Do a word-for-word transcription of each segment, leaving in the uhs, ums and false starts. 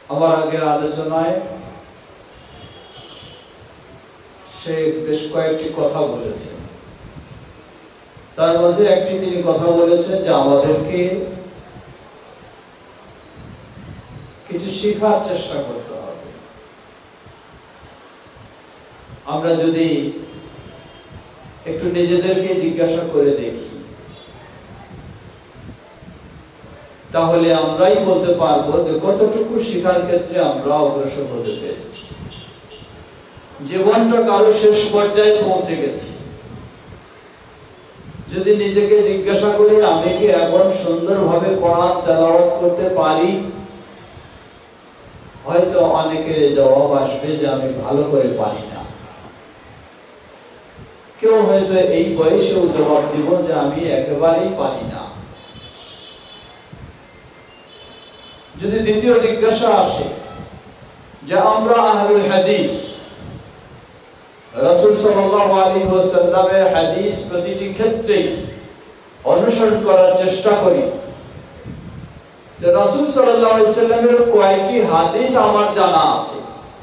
আমার আগের আলোচনায় সে বেশ কয়েকটি কথা বলেছেন। তার মাঝে একটি তিনি কথা বলেছেন যে আমাদেরকে কিছু শেখার চেষ্টা করতে হবে। আমরা যদি একটু নিজেদেরকে জিজ্ঞাসা করে দেখি তাহলে আমরাই বলতে পারবো যে কতটুকু শেখার ক্ষেত্রে আমরা অগ্রসর হতে পেরেছি। জীবনটা কারো শেষ পর্যায়ে পৌঁছে গেছে। যদি নিজেকে জিজ্ঞাসা করি আমি কি এখন সুন্দরভাবে কোরআন তেলাওয়াত করতে পারি, হয়তো অনেকের জবাব আসবে যে আমি ভালো করে পারি না। কেউ হয়তো এই বয়সেও জবাব দিব যে আমি একেবারেই পারি না। যদি দ্বিতীয় জিজ্ঞাসা আসে যে আমরা আহলুল হাদিস, রাসূল সাল্লাল্লাহু আলাইহি ওয়াসাল্লামের হাদিস প্রতিটি ক্ষেত্রে অনুসরণ করার চেষ্টা করি, যে রাসূল সাল্লাল্লাহু আলাইহি ওয়াসাল্লামের কয়টি হাদিস আমার জানা আছে,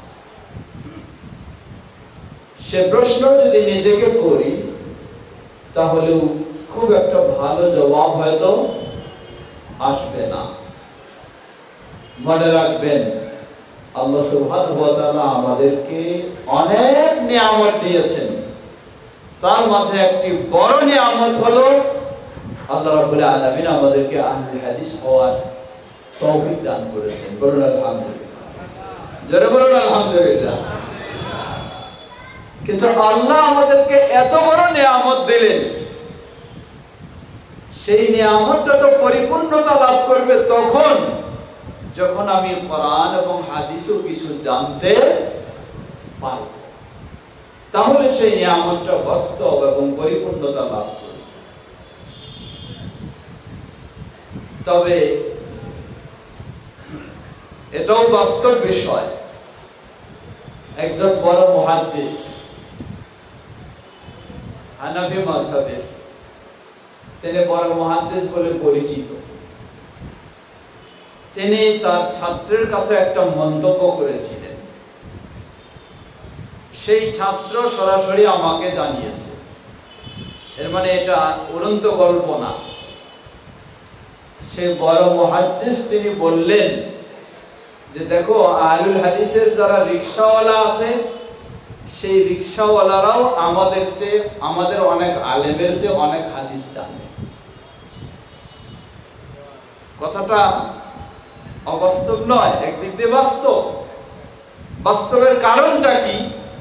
সে প্রশ্ন যদি নিজেকে করি তাহলে খুব একটা ভালো জবাব হয়তো আসবে না। মনে রাখবেন আল্লাহ সুবহানাহু ওয়া তাআলা আমাদেরকে অনেক নিয়ামত দিয়েছেন। তার মাঝে একটি বড় নিয়ামত হলো আল্লাহ রাব্বুল আলামিন আমাদেরকে আহলে হাদিস হওয়ার তৌফিক দান করেছেন। বলুন আলহামদুলিল্লাহ, জোরে বলুন আলহামদুলিল্লাহ। কিন্তু আল্লাহ আমাদেরকে এত বড় নিয়ামত দিলেন, সেই নিয়ামতটা তো পরিপূর্ণতা লাভ করবে তখন যখন আমি কোরআন এবং হাদিসও কিছু জানতে পারব, তাহলে সেই নিয়ামতটা বাস্তব এবং পরিপূর্ণতা লাভ করবে। তবে এটাও বাস্তব বিষয়, একজন বড় মুহাদ্দিস হানাফি মাযহাবের, তিনি বড় মুহাদ্দিস বলে পরিচিত। তিনি তার ছাত্রের কাছে একটা মন্তব্য করেছিলেন, সেই ছাত্র সরাসরি আমাকে জানিয়েছে। এর মানে এটা উড়ন্ত গল্প না। সেই বড় মুহাদ্দিস তিনি বললেন যে দেখো, আহলুল হাদিসের যারা রিকশাওয়ালা আছে সেই রিকশাওয়ালারাও আমাদের চেয়ে, আমাদের অনেক আলেমের চেয়ে অনেক হাদিস জানে। কথাটা অবাস্তব নয়, একদিক দিয়ে বাস্তব। বাস্তবের কারণটা কি?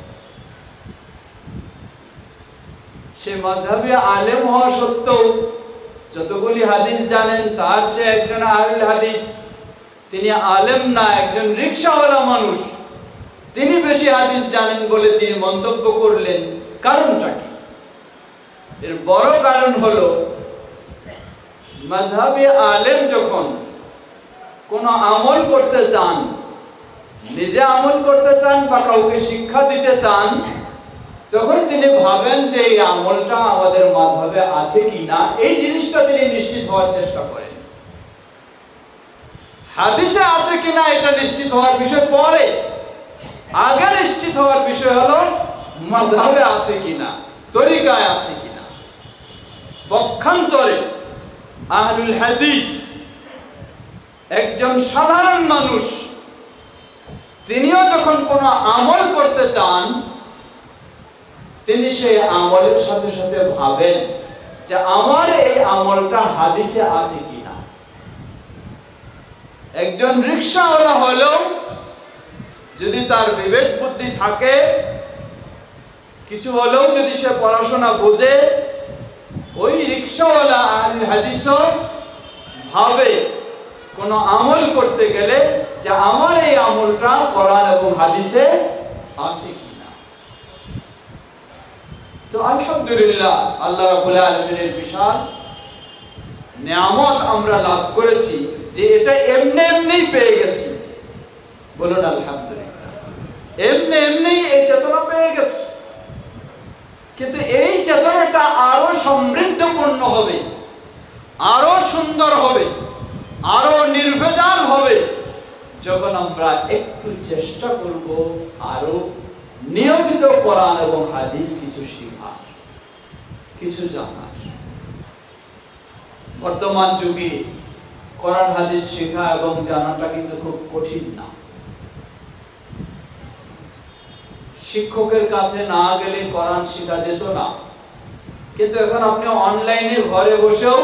সে মাযহাবী আলেম হওয়া সত্ত্বেও যতগুলি হাদিস জানেন তার চেয়ে একজন আহলুল হাদিস, তিনি আলেম না, একজন রিকশাওয়ালা মানুষ, তিনি বেশি হাদিস জানেন বলে তিনি মন্তব্য করলেন। কারণটা কি? এর বড় কারণ হলো মাযহাবী আলেম যখন কোন আমল করতে চান, নিজে আমল করতে চান বা কাউকে শিক্ষা দিতে চান, তখন তিনি ভাবেন যে এই আমলটা আমাদের মাযহাবে আছে কিনা, এই জিনিসটা তিনি নিশ্চিত হওয়ার চেষ্টা করেন। হাদিসে আছে কিনা এটা নিশ্চিত হওয়ার বিষয় পরে, আগে নিশ্চিত হওয়ার বিষয় হলো মাযহাবে আছে কিনা, তরিকায় আছে কিনা। পক্ষান্তরে আহলুল হাদিস একজন সাধারণ মানুষ, তিনিও যখন কোনো আমল করতে চান, তিনি সেই আমলের সাথে সাথে ভাবেন যে আমার এই আমলটা হাদিসে আছে কিনা। একজন রিকশাওয়ালা হলেও যদি তার বিবেক বুদ্ধি থাকে, কিছু হলেও যদি সে পড়াশোনা বোঝে, ওই রিকশাওয়ালা আহলুল হাদিসও ভাবে কোন আমল করতে গেলে যে আমার এই আমলটা কোরআন এবং হাদিসে আছে কিনা। তো আলহামদুলিল্লাহ, আল্লাহ রাব্বুল আলামিনের বিশাল নিয়ামত আমরা লাভ করেছি যে এটা এমনি এমনি পেয়ে গেছি। বলুন আলহামদুলিল্লাহ, এমনি এমনি এই চেতনা পেয়ে গেছি। কিন্তু এই চেতনাটা আরো সমৃদ্ধপূর্ণ হবে, আরো সুন্দর হবে, আরো নির্ভেজাল হবে যখন আমরা একটু চেষ্টা করব আরো নিয়মিত কোরআন এবং হাদিস কিছু শেখার, কিছু জানার। বর্তমান যুগে কোরআন হাদিস শেখা এবং জানাটা কিন্তু খুব কঠিন না। শিক্ষকের কাছে না গেলে কোরআন শেখা যেত না, কিন্তু এখন আপনি অনলাইনে ঘরে বসেও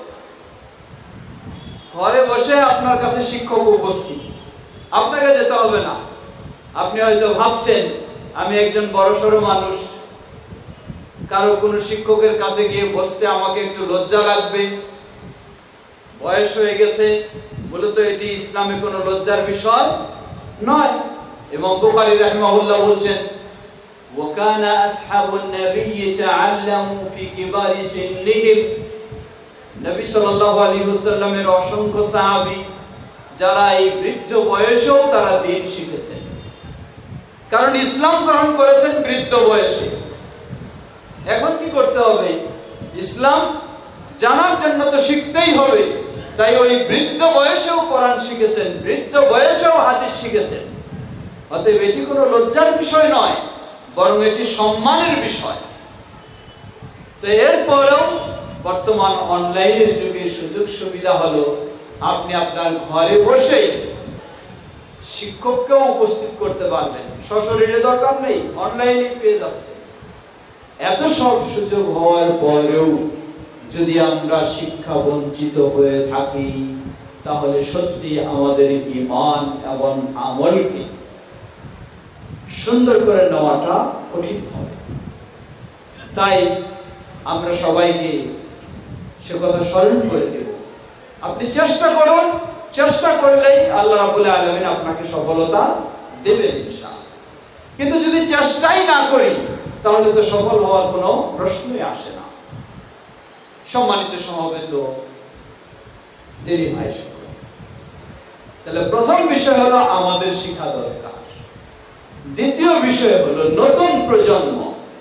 ঘরে বসে আপনার কাছে শিক্ষক উপস্থিত, আপনাকে যেতে হবে না। আপনি হয়তো ভাবছেন আমি একজন বড়সড় মানুষ, কারো কোনো শিক্ষকের কাছে গিয়ে বসতে আমাকে একটু লজ্জা লাগবে, বয়স হয়ে গেছে। মূলত এটি ইসলামে কোনো লজ্জার বিষয় নয়। এবং বুখারী রাহিমাহুল্লাহ বলছেন, ওয়াকানা আসহাবুন নবী তাআল্লামু ফি কিবারি সিন্নিহিম। নবী সাল্লাল্লাহু আলাইহি ওয়াসাল্লামের অসংখ্য সাহাবী যারা এই বৃদ্ধ বয়সেও তারা দ্বীন শিখেছেন, কারণ ইসলাম গ্রহণ করেছেন বৃদ্ধ বয়সে। এখন কি করতে হবে? ইসলাম জানার জন্য তো শিখতেই হবে, তাই ওই বৃদ্ধ বয়সেও কোরআন শিখেছেন, বৃদ্ধ বয়সেও হাদিস শিখেছেন। অতএব এটি কোনো লজ্জার বিষয় নয়, বরং এটি সম্মানের বিষয়। তো এরপরেও বর্তমান অনলাইনের যুগে সুযোগ সুবিধা হলো আপনি আপনার ঘরে বসে শিক্ষককেও উপস্থিত করতে পারবেন, সশরীরে দরকার নেই, অনলাইনে পেয়ে যাচ্ছে। এত সব সুযোগ হওয়ার পরেও যদি আমরা শিক্ষা বঞ্চিত হয়ে থাকি, তাহলে সত্যি আমাদের ঈমান এবং আমলকে সুন্দর করে নেওয়াটা কঠিন হবে। তাই আমরা সবাইকে সে কথা স্মরণ করে দেব। আপনি চেষ্টা করুন, চেষ্টা করলেই আল্লাহ রাব্বুল আলামিন আপনাকে সফলতা দেবেন ইনশাআল্লাহ। কিন্তু যদি চেষ্টাই না করি, তাহলে তো সফল হওয়ার কোনো প্রশ্নই আসে না। সম্মানিত সমবেত দিনী ভাই সকল, তাহলে প্রথম বিষয় হলো আমাদের শিক্ষা দরকার। দ্বিতীয় বিষয় হলো নতুন প্রজন্ম।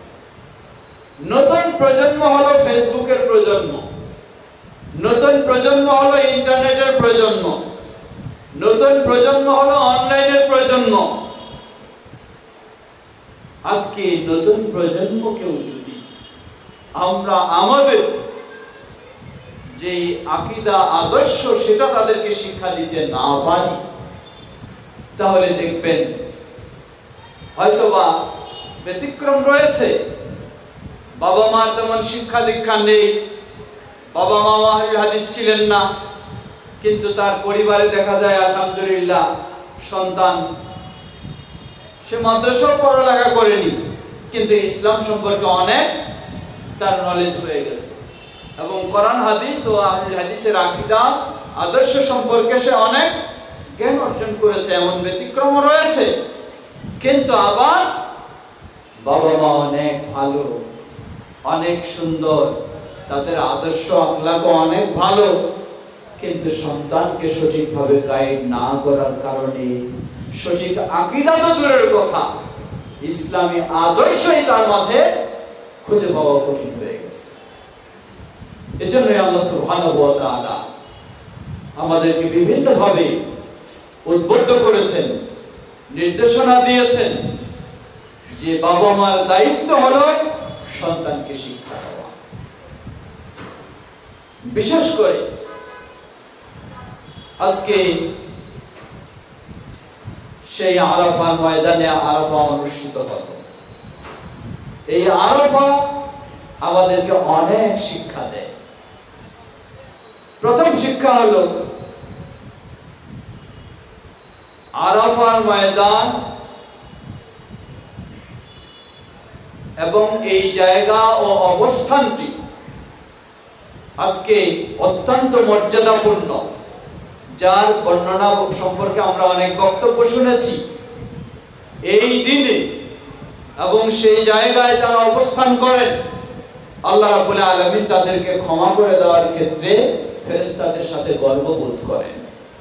নতুন প্রজন্ম হলো ফেসবুকের প্রজন্ম, নতুন প্রজন্ম হলো ইন্টারনেটের প্রজন্ম, নতুন প্রজন্ম হলো অনলাইনের প্রজন্ম। আজকে নতুন প্রজন্মকেও যদি আমরা আমাদের যে আকীদা আদর্শ সেটা তাদেরকে শিক্ষা দিতে না পারি, তাহলে দেখবেন হয়তোবা ব্যতিক্রম রয়েছে। বাবা মার তেমন শিক্ষা দীক্ষা নেই, বাবা মা আহলে হাদিস ছিলেন না, কিন্তু তার পরিবারে দেখা যায় আলহামদুলিল্লাহ সন্তান সে মাদ্রাসাও পড়ালেখা করেনি, কিন্তু ইসলাম সম্পর্কে অনেক তার নলেজ হয়ে গেছে এবং কোরআন হাদিস ও আহলে হাদিসের আকীদা আদর্শ সম্পর্কে সে অনেক জ্ঞান অর্জন করেছে। এমন ব্যতিক্রম রয়েছে। কিন্তু আবার বাবা মা অনেক ভালো, অনেক সুন্দর, তাদের আদর্শ আখলাক অনেক ভালো, কিন্তু সন্তানকে সঠিকভাবে গাইড না করার কারণে সঠিক আকীদা তো দূরের কথা, ইসলামী আদর্শই তার মাঝে খুঁজে পাওয়া কঠিন হয়ে গেছে। এজন্য আল্লাহ সুবহানাহু ওয়া তাআলা আমাদেরকে বিভিন্ন ভাবে উদ্বুদ্ধ করেছেন, নির্দেশনা দিয়েছেন যে বাবা মার দায়িত্ব হলো সন্তানকে শিক্ষা দেওয়া। বিশেষ করে আজকে সেই আরাফা ময়দানে আরাফা অনুষ্ঠিত হলো। এই আরাফা আমাদেরকে অনেক শিক্ষা দেয়। প্রথম শিক্ষা হলো আরাফার ময়দান এবং এই জায়গা ও অবস্থানটি আজকে অত্যন্ত মর্যাদাপূর্ণ, যার বর্ণনা সম্পর্কে আমরা অনেক বক্তব্য শুনেছি। এই দিনে এবং সেই জায়গায় যারা অবস্থান করেন, আল্লাহ রাব্বুল আলামিন তাদেরকে ক্ষমা করে দেওয়ার ক্ষেত্রে ফেরেশতাদের সাথে গর্ববোধ করেন।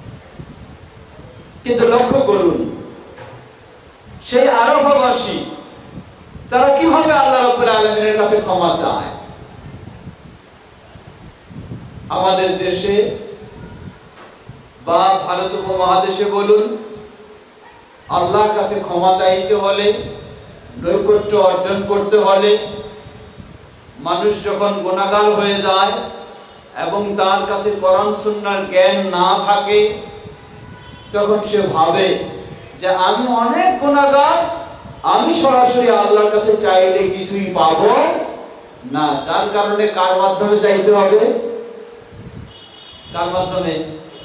কিন্তু লক্ষ্য করুন, সেই আরাফাবাসী তারা কিভাবে আল্লাহ রাব্বুল আলামিনের কাছে ক্ষমা চায়। আমাদের দেশে বা ভারত উপমহাদেশে বলুন, আল্লাহর কাছে ক্ষমা চাইতে হলে, নৈকট্য অর্জন করতে হলে, মানুষ যখন গুনাহগার হয়ে যায় এবং তার কাছে কোরআন সুন্নাহর জ্ঞান না থাকে, তখন সে ভাবে যে আমি অনেক গুনাহগার, আমি সরাসরি আল্লাহর কাছে চাইলে কিছুই পাবো না। যার কারণে কার মাধ্যমে চাইতে হবে? কার মাধ্যমে?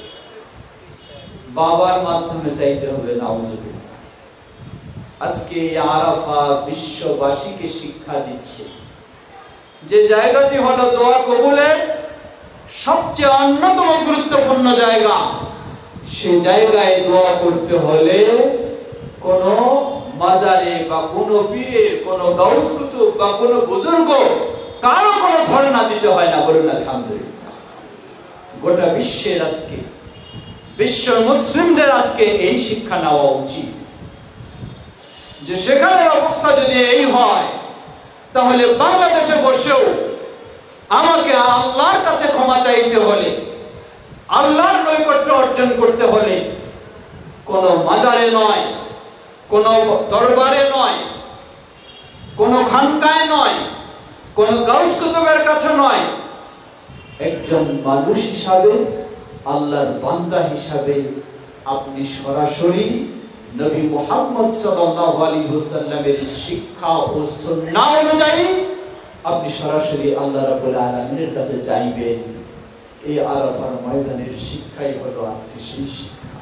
বাবার মাধ্যমে চাইতে হবে। নাউযুবিল্লাহ। আজকে আরাফা বিশ্ববাসীকে শিক্ষা দিচ্ছে যে জায়গাটি হলো দোয়া কবুলের সবচেয়ে অন্যতম গুরুত্বপূর্ণ জায়গা। সে জায়গায় দোয়া করতে হলে কোন মাজারে বা কোন পীরের, কোন গাউস কুতুব বা কোন বুজুর্গ কারো কোনো ধারণা দিতে হয় না। বলুন আলহামদুলিল্লাহ। গোটা বিশ্বের আজকে, বিশ্ব মুসলিমদের আজকে এই শিক্ষা নেওয়া উচিত যে সেখানের অবস্থা যদি এই হয়, তাহলে বাংলাদেশে বসেও আমাকে আল্লাহর কাছে ক্ষমা চাইতে হলে, আল্লাহর নৈকট্য অর্জন করতে হলে কোন মাজারে নয়, কোন দরবারে নয়, কোন খানকায় নয়, কোন গাউস কুতুবের কাছে নয়, একজন মানুষ হিসাবে, আল্লাহর বান্দা হিসাবে আপনি সরাসরি নবী মুহাম্মদ সাল্লাল্লাহু আলাইহি ওয়াসাল্লামের শিক্ষা ও সুন্নাহ অনুযায়ী আপনি সরাসরি আল্লাহ রাব্বুল আলামিনের কাছে চাইবেন। এই আরাফার ময়দানের শিক্ষাই হলো আজকে সেই শিক্ষা।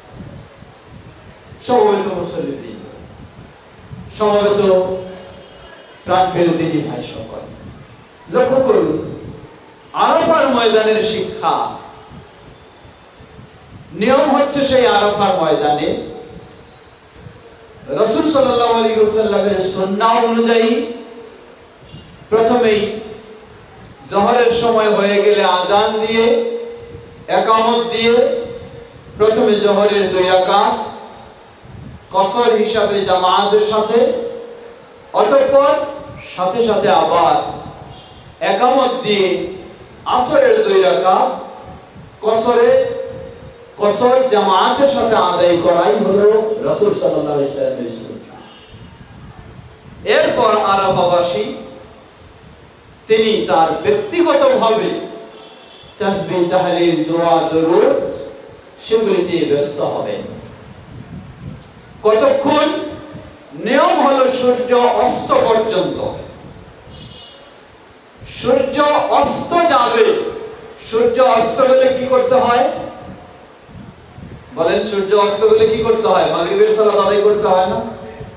সমবেত মুসলিম, সমবেত প্রাণপ্রিয় দিনী ভাই সকল, লক্ষ্য করুন আরাফার ময়দানের শিক্ষা। নিয়ম হচ্ছে সেই আরাফার ময়দানে রাসূল সাল্লাল্লাহু আলাইহি ওয়াসাল্লামের সুন্নাহ অনুযায়ী প্রথমেই জোহরের সময় হয়ে গেলে আজান দিয়ে, ইকামত দিয়ে প্রথমে জোহরের দুই রাকাত কসর হিসাবে জামাতের সাথে, অতঃপর সাথে সাথে আবার ইকামত দিয়ে আসরের দুই রাকাত কসরে কসর জামাতের সাথে আদায় করাই হলো রাসূল সাল্লাল্লাহু আলাইহি ওয়াসাল্লামের সুন্নাহ। এরপর আরাফাবাসী তিনি তার ব্যক্তিগতভাবে তাসবিহ, তাহলিল, দোয়া, দরুদ সেগুলিতে ব্যস্ত হবেন। কতক্ষণ? নিয়ম হলো সূর্য অস্ত পর্যন্ত। সূর্য অস্ত যাবে। সূর্য অস্ত গেলে কি করতে হয়? বলেন, সূর্য অস্ত গেলে কি করতে হয়? মাগরিবের সালাত আদায় করতে হয় না?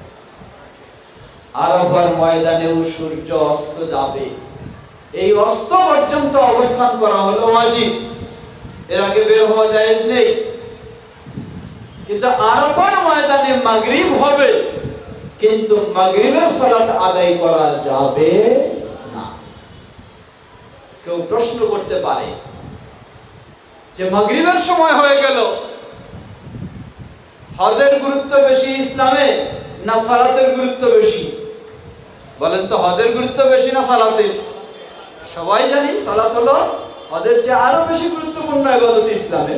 আরাফার ময়দানেও সূর্য অস্ত যাবে। এই অস্ত পর্যন্ত অবস্থান করা হলো ওয়াজিব। এর আগে বের হওয়া জায়েজ নেই। কিন্তু আরাফার ময়দানে মাগরিব হবে, কিন্তু মাগরিবের সালাত আদায় করা যাবে না। কেউ প্রশ্ন করতে পারে যে মাগরিবের সময় হয়ে গেল, হজের গুরুত্ব বেশি ইসলামে না সালাতের গুরুত্ব বেশি? বলেন তো, হজের গুরুত্ব বেশি না সালাতের? সবাই জানি সালাত হলো হজের চেয়ে আরো বেশি গুরুত্বপূর্ণ ইবাদত ইসলামে।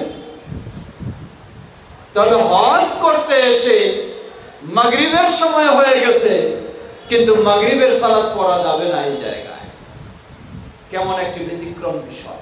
তবে হজ করতে এসে মাগরিবের সময় হয়ে গেছে, কিন্তু মাগরিবের সালাত পড়া যাবে না এই জায়গায়। কেমন একটি ব্যতিক্রম বিষয়।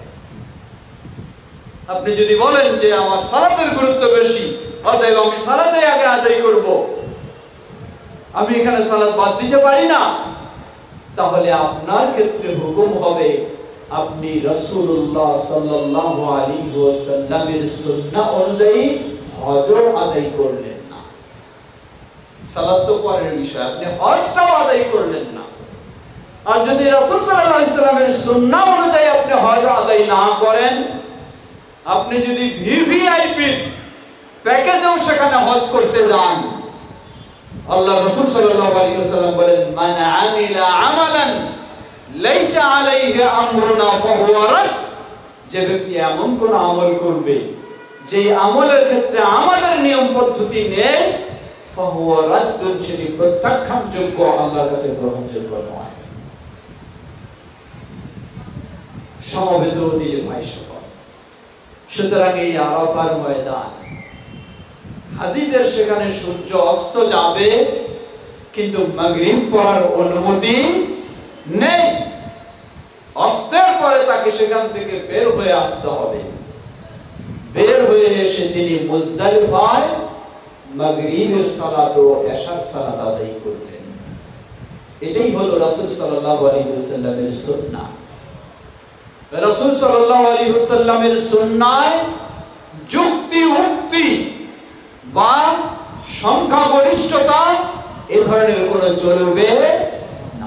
আপনি যদি বলেন যে আমার সালাতের গুরুত্ব বেশি, অতএব আমি সালাতে আগে আদায় করব, আমি এখানে সালাত বাদ দিতে পারি না, তাহলে আপনার ক্ষেত্রে হুকুম হবে আপনি রাসূলুল্লাহ সাল্লাল্লাহু আলাইহি ওয়াসাল্লামের সুন্নাহ অনুযায়ী হজ আদায় করলেন না। সালাত তো পরের বিষয়, আপনি হজটাও আদায় করলেন না। আর যদি রাসূল সাল্লাল্লাহু আলাইহি ওয়াসাল্লামের সুন্নাহ অনুযায়ী আপনি হজ আদায় না করেন, আপনি যদি ভিভিআইপি প্যাকেজেও সেখানে হজ করতে যান, আল্লাহ রাসূল সাল্লাল্লাহু আলাইহি ওয়াসাল্লাম বলেন, মান আমিলা আমালান লাইসা আলাইহি আমরুনা ফাহুয়া রাদ। যে ব্যক্তি এমন কোন আমল করবে যে আমলের ক্ষেত্রে আমাদের নিয়ম পদ্ধতি নেই, ফাহুয়া রাদ, সেটি প্রত্যাখ্যানযোগ্য, আল্লাহর কাছে গ্রহণযোগ্য নয়। সমবেত দিলে ভাই সকল, সুতরাং এই আরাফার ময়দান, হাজীদের সেখানে সূর্য অস্ত যাবে, কিন্তু মাগরিব পড়ার অনুমতি নেই। অস্তের পরে তাকে সেখান থেকে বের হয়ে আসতে হবে। বের হয়ে এসে তিনি মুজদালিফায় মাগরিবের সালাত ও এশার সালাত আদায় করবেন। এটাই হলো রাসূল সাল্লাল্লাহু আলাইহি ওয়াসাল্লামের সুন্নাহ। রাসূল সাল্লাল্লাহু আলাইহি ওয়াসাল্লামের সুন্নায় যুক্তি উক্তি বা সংখ্যাগরিষ্ঠতা এ ধরনের কোনো চলবে না।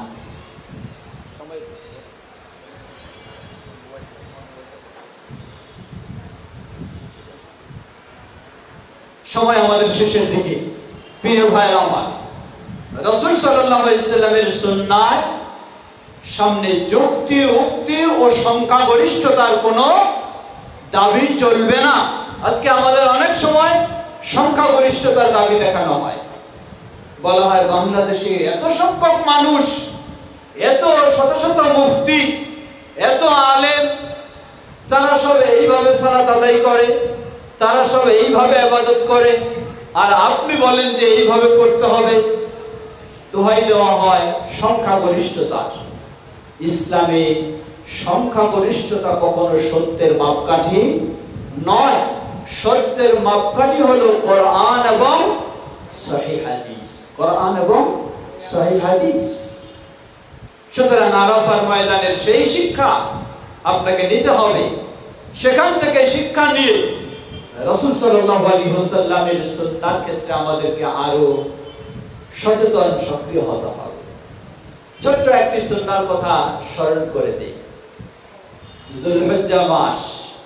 সময় আমাদের শেষের দিকে। প্রিয় ভাইরা আমার, রাসূল সাল্লাল্লাহু আলাইহি ওয়াসাল্লামের সুন্নায় সামনে যুক্তি উক্তি ও সংখ্যাগরিষ্ঠতার কোনো দাবি চলবে না। আজকে আমাদের অনেক সময় সংখ্যাগরিষ্ঠতার দাবি দেখানো হয়। বলা হয় বাংলাদেশে এত সংখ্যক মানুষ, এত শত শত মুফতি, এত আলেম, তারা সব এইভাবে সালাত আদায় করে, তারা সব এইভাবে ইবাদত করে, আর আপনি বলেন যে এইভাবে করতে হবে। দোহাই দেওয়া হয় সংখ্যাগরিষ্ঠতা। ইসলামে সংখ্যাগরিষ্ঠতা কখনো সত্যের মাপকাঠি নয়। সত্যের মাপকাঠি হলো কোরআন এবং সহিহ হাদিস। কোরআন এবং সহিহ হাদিস। সুতরাং আরাফার ময়দানের সেই শিক্ষা আপনাকে নিতে হবে। সেখান থেকে শিক্ষা নিয়ে রাসূল সাল্লাল্লাহু আলাইহি ওয়াসাল্লামের সুন্নাহর ক্ষেত্রে আমাদেরকে আরো সচেতন সক্রিয় হতে হবে। ছোট্ট একটি সুন্নাহর কথা স্মরণ করে দেই। যুলহিজ্জা মাস,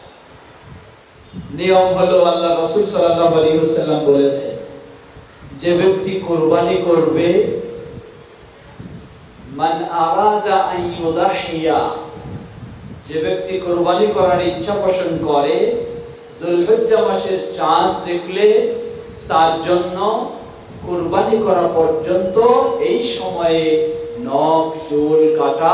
নিয়ম হলো আল্লাহ রাসূল সাল্লাল্লাহু আলাইহি ওয়াসাল্লাম বলেছে, যে ব্যক্তি কুরবানি করবে, মান আরাদা আন ইউদাহিয়া, যে ব্যক্তি কুরবানি করার ইচ্ছা পোষণ করে, যুলহিজ্জা মাসের চাঁদ দেখলে তার জন্য কুরবানি করা পর্যন্ত এই সময়ে নখ চুল কাটা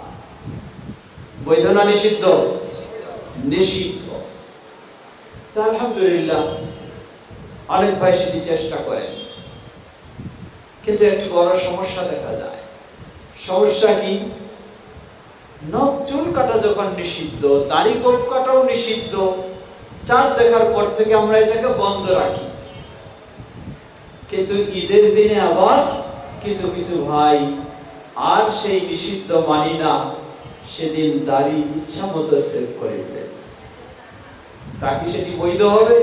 বৈধ না নিষিদ্ধ? নিষিদ্ধ। আলহামদুলিল্লাহ অনেক ভাই সেটি চেষ্টা করেন, কিন্তু একটি বড় সমস্যা দেখা যায়। সমস্যা কি? নখ চুল কাটা যখন নিষিদ্ধ, দাড়ি গোঁফ কাটাও নিষিদ্ধ, চাঁদ দেখার পর থেকে আমরা এটাকে বন্ধ রাখি। কিন্তু ঈদের দিনে আবার কিছু কিছু ভাই আর সেই নিষিদ্ধ মানি না, সেদিন দাড়ি ইচ্ছা মতো সেভ করে দেন। তা কি সেটি বৈধ হবে?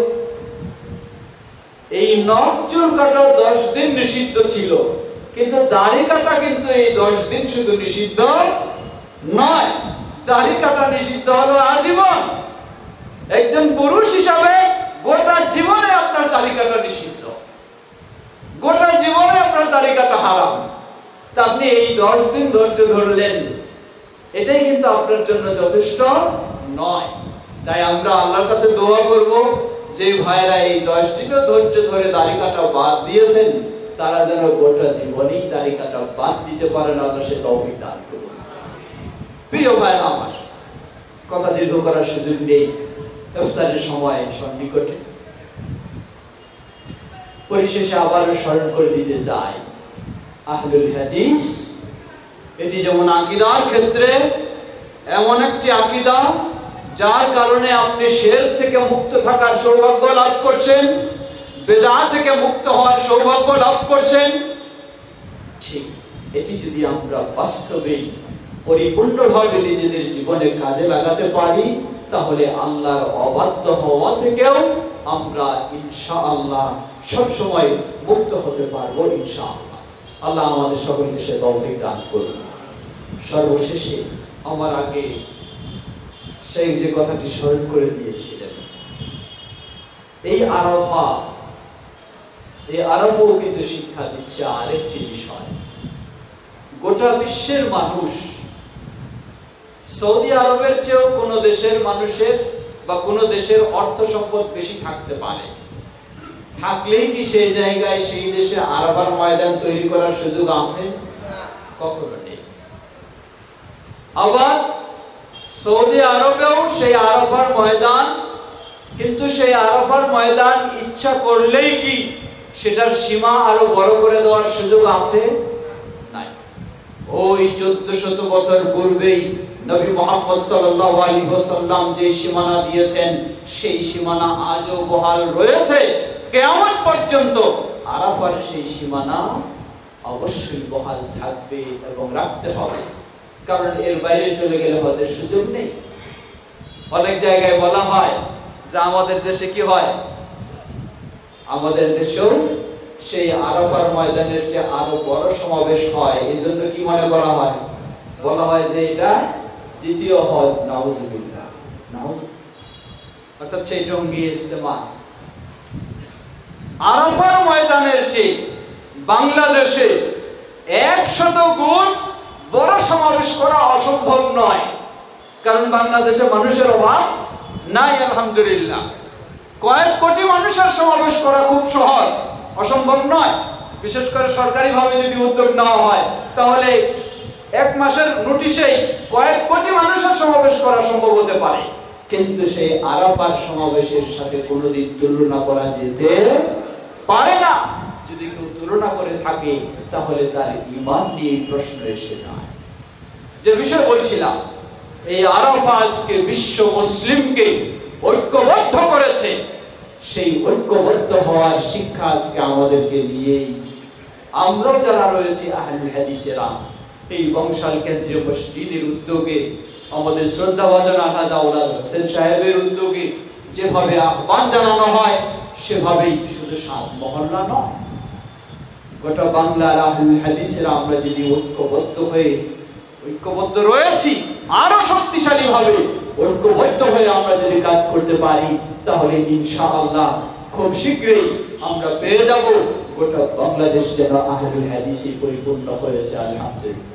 এই নখ চুল কাটা দশ দিন নিষিদ্ধ ছিল, কিন্তু দাড়ি কাটা কিন্তু এই দশ দিন শুধু নিষিদ্ধ নয়, দাড়ি কাটা নিষিদ্ধ হলো আজীবন। একজন পুরুষ হিসাবে গোটা জীবনে আপনার দাড়ি কাটা নিষিদ্ধ, গোটা জীবনে আপনার দাড়ি কাটা হারাম। তা আপনি এই দশ দিন ধৈর্য ধরলেন, এটাই কিন্তু আপনার জন্য যথেষ্ট নয়। তাই আমরা আল্লাহর কাছে দোয়া করব, যে ভাইরা এই দশ দিনও ধৈর্য ধরে দাড়ি কাটা বাদ দিয়েছেন, তারা যেন গোটা জীবনেই দাড়ি কাটা বাদ দিতে পারেন। আল্লাহ সে তৌফিক দান করুন। প্রিয় ভাইরা আমার, কথা দীর্ঘ করার সুযোগ নেই, ইফতারের সময় সন্নিকটে। পরিশেষে আবারও স্মরণ করে দিতে চাই, আহলুল হাদিস এটি যেমন আকীদার ক্ষেত্রে এমন একটি আকীদা যার কারণে আপনি শিরক থেকে মুক্ত থাকার সৌভাগ্য লাভ করছেন, বিদআত থেকে মুক্ত হওয়ার সৌভাগ্য লাভ করছেন। ঠিক এটি যদি আমরা বাস্তবে পরিপূর্ণভাবে নিজেদের জীবনে কাজে লাগাতে পারি, তাহলে আল্লাহর অবাধ্য হওয়া থেকেও আমরা ইনশাআল্লাহ সব সময় মুক্ত হতে পারবো ইনশাআল্লাহ। আল্লাহ আমাদের সকলকে সে তৌফিক দান করুন। সর্বশেষে আমার আগে সেই যে কথাটি স্মরণ করে দিয়েছিলেন, এই আরাফা, এই আরাফাও কিন্তু শিক্ষা দিচ্ছে আরেকটি বিষয়। গোটা বিশ্বের মানুষ, সৌদি আরবের চেয়েও কোন দেশের মানুষের বা কোন দেশের অর্থ সম্পদ বেশি থাকতে পারে, থাকলেই কি সেই জায়গায় সেই দেশে আরাফার ময়দান তৈরি করার সুযোগ আছে? কখনো নেই। আবার সৌদি আরবেও সেই আরাফার ময়দান কিন্তু সেই আরাফার ময়দান ইচ্ছা করলেই কি সেটার সীমা আরো বড় করে দেওয়ার সুযোগ আছে? নাই। ওই চোদ্দ শত বছর পূর্বেই নবী মুহাম্মদ সাল্লাল্লাহু আলাইহি ওয়াসাল্লাম যে সীমানা দিয়েছেন সেই সীমানা আজও বহাল রয়েছে কিয়ামত পর্যন্ত। আরাফার সেই সীমানা অবশ্যই বহাল থাকবে এবং রাখতে হবে, কারণ এর বাইরে চলে গেলে হজের সুযোগ নেই। অনেক জায়গায় বলা হয় যে আমাদের দেশে কি হয়, আমাদের দেশেও সেই আরাফার ময়দানের যে আরো বড় সমাবেশ হয়, এজন্য কি মনে করা হয়, বলা হয় যে এটা দ্বিতীয় হজ। নাউজুবিল্লাহ, নাউজুবিল্লাহ, অর্থাৎ সেই টঙ্গী ইস্তেমাল। আরাফার ময়দানের চেয়ে বাংলাদেশে একশত গুণ বড় সমাবেশ করা অসম্ভব নয়, কারণ বাংলাদেশে মানুষের অভাব নাই আলহামদুলিল্লাহ। কয়েক কোটি মানুষের সমাবেশ করা খুব সহজ, অসম্ভব নয়। বিশেষ করে সরকারি ভাবে যদি উদ্যোগ নেওয়া হয় তাহলে এক মাসের নোটিশেই কয়েক কোটি মানুষের সমাবেশ করা সম্ভব হতে পারে, কিন্তু সেই আরাফার সমাবেশের সাথে কোনোদিন তুলনা করা যেতে পারে না। যদি কেউ তুলনা করে থাকে তাহলে তার ঈমান নিয়ে প্রশ্ন এসে যায়। যে বিষয় বলছিলাম, এই আরাফা আজকে বিশ্ব মুসলিমকে ঐক্যবদ্ধ করেছে। সেই ঐক্যবদ্ধ হওয়ার শিক্ষা আজকে আমাদেরকে নিয়েই আমরা যারা রয়েছে আহলে হাদিসেরা, এই বংশাল কেন্দ্রীয় মসজিদের উদ্যোগে, আমাদের শ্রদ্ধাভাজন আলহাজ আওলাদ হোসেন সাহেবের উদ্যোগে যেভাবে আহ্বান জানানো হয়, সেভাবেই শুধু সাত মহল্লা নয়, গোটা বাংলার আহলে হাদিসেরা আমরা যদি ঐক্যবদ্ধ হয়ে ঐক্যবদ্ধ রয়েছি, আরো শক্তিশালী ভাবে ঐক্যবদ্ধ হয়ে আমরা যদি কাজ করতে পারি, তাহলে ইনশাআল্লাহ খুব শীঘ্রই আমরা পেয়ে যাব গোটা বাংলাদেশ যেন আহলে হাদিসে পরিপূর্ণ হয়েছে আলহামদুলিল্লাহ।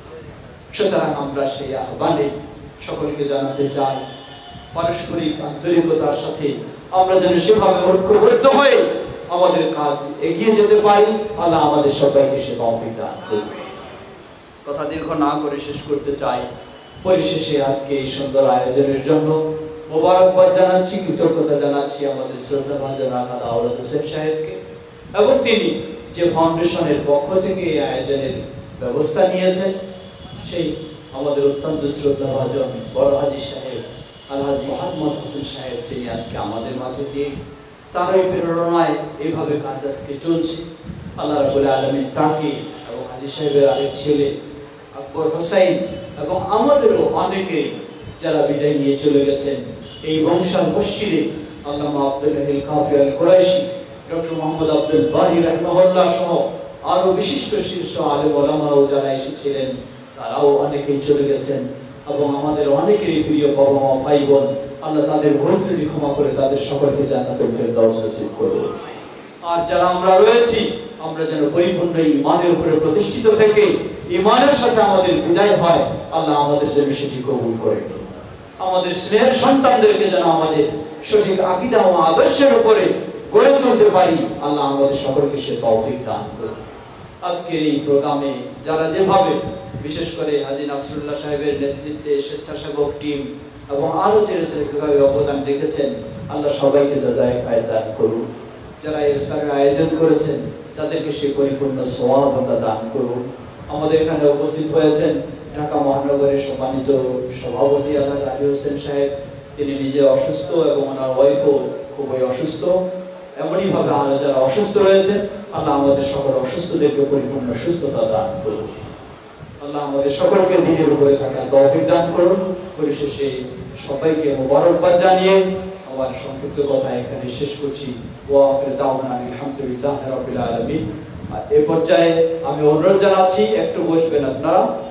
সুতরাং আমরা সেই আহ্বানে সকলকে জানাতে চাই, পারস্পরিক আন্তরিকতার সাথে আমরা যেন সেভাবে ঐক্যবদ্ধ হয়ে আমাদের কাজ এগিয়ে যেতে পারি। আল্লাহ আমাদের সবাইকে সে তৌফিক দান করুন। কথা দীর্ঘ না করে শেষ করতে চাই। পরিশেষে আজকে এই সুন্দর আয়োজনের জন্য মোবারকবাদ জানাচ্ছি, কৃতজ্ঞতা জানাচ্ছি আমাদের শ্রদ্ধাভাজন আলহাজ আওলাদ হোসেন সাহেবকে, এবং তিনি যে ফাউন্ডেশনের পক্ষ থেকে এই আয়োজনের ব্যবস্থা নিয়েছেন সেই আমাদের অত্যন্ত শ্রদ্ধাভাজন বড় হাজী সাহেব আলহাজ মোহাম্মদ হোসেন সাহেব, তিনি আজকে আমাদের মাঝে দিয়ে তারই প্রেরণায় এইভাবে কাজ আজকে চলছে। আল্লাহ রাব্বুল আলামিন তাকে এবং হাজী সাহেবের আরেক ছেলে আকবর হোসেন এবং আমাদেরও অনেকে যারা বিদায় নিয়ে চলে গেছেন এই বংশাল মসজিদে, আল্লামা আব্দুল্লাহ আল কাফি আল কুরাইশি, ডক্টর মোহাম্মদ আব্দুল বারি রাহিমাহুল্লাহ সহ আরো বিশিষ্ট শীর্ষ আলেম ওলামাও যারা এসেছিলেন, তারাও অনেকেই চলে গেছেন, এবং আমাদের অনেকেরই প্রিয় বাবা মা ভাই বোন, আল্লাহ তাদের ভুল ত্রুটি ক্ষমা করে তাদের সকলকে জান্নাতুল ফেরদাউস নসিব করুন। আর যারা আমরা রয়েছি, আমরা যেন পরিপূর্ণ ঈমানের উপরে প্রতিষ্ঠিত থেকে ঈমানের সাথে আমাদের বিদায় হয়, আল্লাহ আমাদের জন্য সেটি কবুল করেন। আমাদের স্নেহের সন্তানদেরকে যেন আমাদের সঠিক আকীদা ও আদর্শের উপরে গড়ে তুলতে পারি, আল্লাহ আমাদের সকলকে সে তৌফিক দান করুন। আজকের এই প্রোগ্রামে যারা যেভাবে, বিশেষ করে হাজী নাসরুল্লাহ সাহেবের নেতৃত্বে স্বেচ্ছাসেবক টিম এবং আরো চেয়ে চেয়ে কিভাবে অবদান রেখেছেন, আল্লাহ সবাইকে জাযায়ে খায়র দান করুন। যারা ইফতারের আয়োজন করেছেন তাদেরকে সে পরিপূর্ণ সওয়াব দান করুন। আমাদের এখানে উপস্থিত হয়েছেন ঢাকা মহানগরের সম্মানিত সভাপতি আলহাজ আলী হোসেন সাহেব, তিনি নিজে অসুস্থ এবং ওনার ওয়াইফও খুবই অসুস্থ। এমনই ভাবে আরো যারা অসুস্থ রয়েছেন, আল্লাহ আমাদের সকল অসুস্থদেরকে পরিপূর্ণ সুস্থতা দান করুন। আল্লাহ আমাদের সকলকে দিনের উপরে থাকার তৌফিক দান করুন। পরিশেষে সবাইকে মোবারকবাদ জানিয়ে আমার সংক্ষিপ্ত কথা এখানে শেষ করছি। ওয়া আখিরু দাওয়ানা আলহামদুলিল্লাহি রাব্বিল আলামিন। এই পর্যায়ে আমি অনুরোধ জানাচ্ছি, একটু বসবেন আপনারা।